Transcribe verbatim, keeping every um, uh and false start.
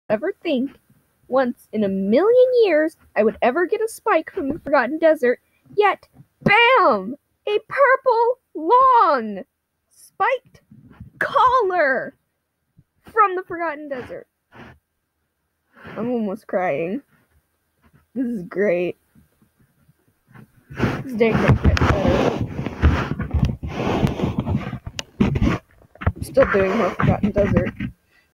ever think once in a million years I would ever get a spike from the Forgotten Desert, yet, bam! A purple, long, spiked collar from the Forgotten Desert. I'm almost crying. This is great. This day could get better. I'm still doing more Forgotten Desert.